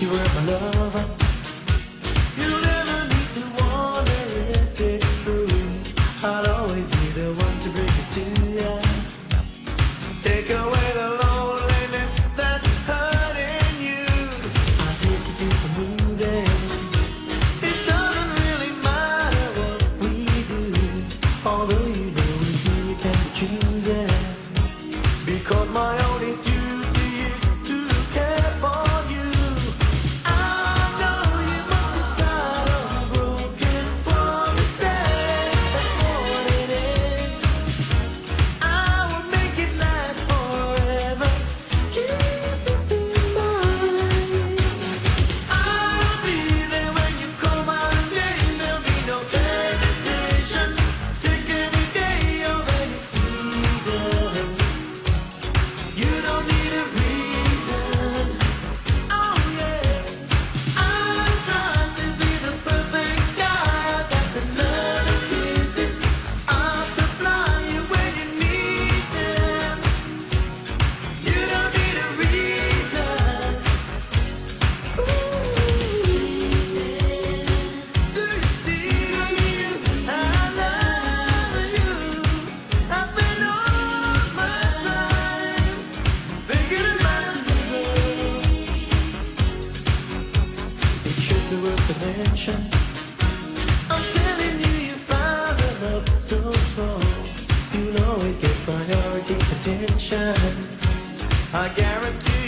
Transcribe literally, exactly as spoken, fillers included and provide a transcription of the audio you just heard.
you were my lover. You'll never need to wonder if it's true. I'll always be the one to bring it to you. Take away the loneliness that's hurting you. I'll take you to the movies. It doesn't really matter what we do, although you know with you you can't choose it. Because my only duty is to care for you. I know you must be tired of broken promises. That's what it is. I will make it last forever. Keep this in mind. I'll be there when you call my name. There'll be no hesitation. Take any day of any season. You don't need a reason. Oh yeah. I'm trying to be the perfect guy. I got the love and kisses. I'll supply you when you need them. You don't need a reason. Ooh. Do you see it? Do you see it? I love you. I spend all my time thinking about you. It should be worth the mention. I'm telling you, you found a love so strong. You'll always get priority attention. I guarantee